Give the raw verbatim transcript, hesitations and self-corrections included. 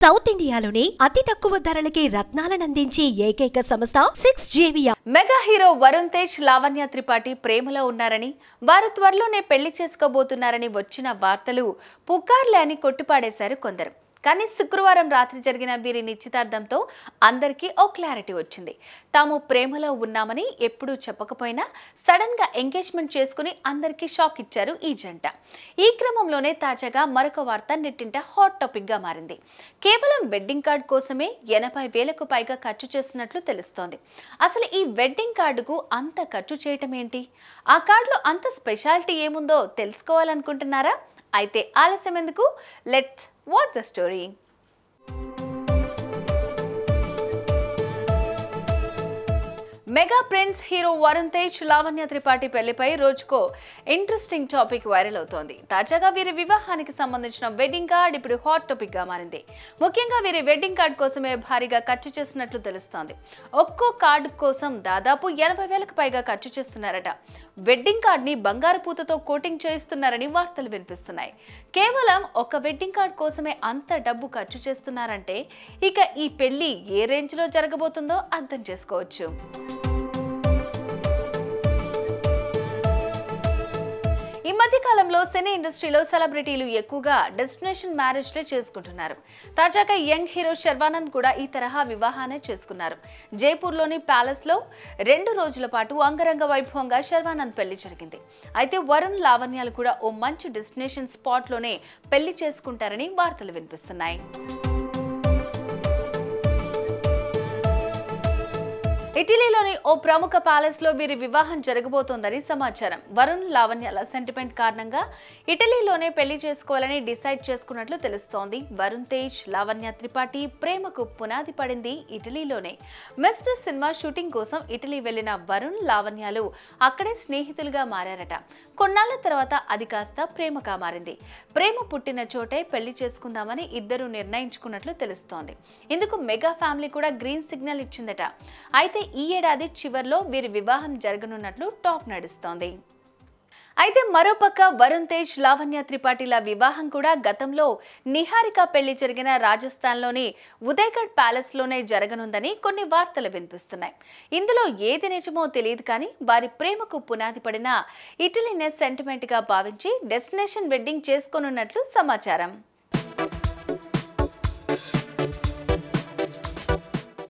South ఇండియాలోనే అతి తక్కువ ధరలకి రత్నాలను అందించే ఏకైక సంస్థ సిక్స్ జేవియా. మెగా హీరో వరుణ్ తేజ్ లావణ్య త్రిపాఠి ప్రేమలో ఉన్నారని, వారు త్వరలోనే పెళ్లి చేసుకోబోతున్నారని వచ్చిన వార్తలు పుకార్లే అని కొట్టిపాడేశారు కొందరు. కానీ శుక్రవారం రాత్రి జరిగిన వీరి నిశ్చితార్థంతో అందరికీ ఓ క్లారిటీ వచ్చింది. తాము ప్రేమలో ఉన్నామని ఎప్పుడూ చెప్పకపోయినా సడన్ గా ఎంగేజ్మెంట్ చేసుకుని అందరికీ షాక్ ఇచ్చారు ఈ జంట. ఈ క్రమంలోనే తాజాగా మరొక వార్త నెట్టింట హాట్ టాపిక్ గా మారింది. కేవలం వెడ్డింగ్ కార్డ్ కోసమే ఎనభై వేలకు పైగా ఖర్చు చేస్తున్నట్లు తెలుస్తోంది. అసలు ఈ వెడ్డింగ్ కార్డుకు అంత ఖర్చు చేయటం ఏంటి? ఆ కార్డులో అంత స్పెషాలిటీ ఏముందో తెలుసుకోవాలనుకుంటున్నారా? అయితే ఆలస్యం ఎందుకు, let's watch the story. Mega prince hero Varun Tej Lavanya Tripathi పెళ్లిపై రోజుకో ఇంట్రెస్టింగ్ టాపిక్ వైరల్ అవుతోంది. తాజాగా వీరి వివాహానికి సంబంధించిన వెడ్డింగ్ కార్డ్ ఇప్పుడు హాట్ టాపిక్ గా మారింది. ముఖ్యంగా వీరి వెడ్డింగ్ కార్డ్ కోసమే భారీగా ఖర్చు చేస్తున్నట్లు తెలుస్తోంది. ఒక్కో కార్డు కోసం దాదాపు ఎనభై వేలకు పైగా ఖర్చు చేస్తున్నారట. వెడ్డింగ్ కార్డ్ ని బంగారు పూతతో కోటింగ్ చేయిస్తున్నారని వార్తలు వినిపిస్తున్నాయి. కేవలం ఒక వెడ్డింగ్ కార్డ్ కోసమే అంత డబ్బు ఖర్చు చేస్తున్నారంటే ఇక ఈ పెళ్లి ఏ రేంజ్ లో జరగబోతుందో అర్థం చేసుకోవచ్చు. ఈ మధ్య కాలంలో సినీ ఇండస్ట్రీలో సెలబ్రిటీలు ఎక్కువగా డెస్టినేషన్ మ్యారేజ్లే చేసుకుంటున్నారు. తాజాగా యంగ్ హీరో శర్వానంద్ కూడా ఈ తరహా వివాహాన్ని చేసుకున్నారు. జైపూర్లోని ప్యాలెస్ లో రెండు రోజుల పాటు అంగరంగ వైభవంగా శర్వానంద్ పెళ్లి జరిగింది. అయితే వరుణ్ లావణ్యాలు కూడా ఓ మంచి డెస్టినేషన్ స్పాట్ లోనే పెళ్లి చేసుకుంటారని వార్తలు వినిపిస్తున్నాయి. ఇటలీలోని ఓ ప్రముఖ ప్యాలెస్ లో వీరి వివాహం జరగబోతోందని సమాచారం. వరుణ్ లావణ్యాల సెంటిమెంట్ కారణంగా ఇటలీలోనే పెళ్లి చేసుకోవాలని డిసైడ్ చేసుకున్నట్లు తెలుస్తోంది. వరుణ్ తేజ్ లావణ్య త్రిపాఠి ప్రేమకు పునాది పడింది ఇటలీలోనే. మిస్టర్ సినిమా షూటింగ్ కోసం ఇటలీ వెళ్లిన వరుణ్ లావణ్యాలు అక్కడే స్నేహితులుగా మారారట. కొన్నాళ్ల తర్వాత అది కాస్త ప్రేమగా మారింది. ప్రేమ పుట్టిన చోటే పెళ్లి చేసుకుందామని ఇద్దరు నిర్ణయించుకున్నట్లు తెలుస్తోంది. ఇందుకు మెగా ఫ్యామిలీ కూడా గ్రీన్ సిగ్నల్ ఇచ్చిందట. అయితే ఈ ఏడాది చివర్లో వీరి వివాహం జరగనున్నట్లు టాక్ నడుస్తోంది. అయితే మరోపక్క వరుణ్ తేజ్ లావణ్య త్రిపాఠిల వివాహం కూడా గతంలో నిహారిక పెళ్లి జరిగిన రాజస్థాన్లోని ఉదయగఢ్ ప్యాలెస్ లోనే జరగనుందని కొన్ని వార్తలు వినిపిస్తున్నాయి. ఇందులో ఏది నిజమో తెలియదు కానీ వారి ప్రేమకు పునాది పడిన ఇటలీనే సెంటిమెంట్ గా భావించి డెస్టినేషన్ వెడ్డింగ్ చేసుకోనున్నట్లు సమాచారం.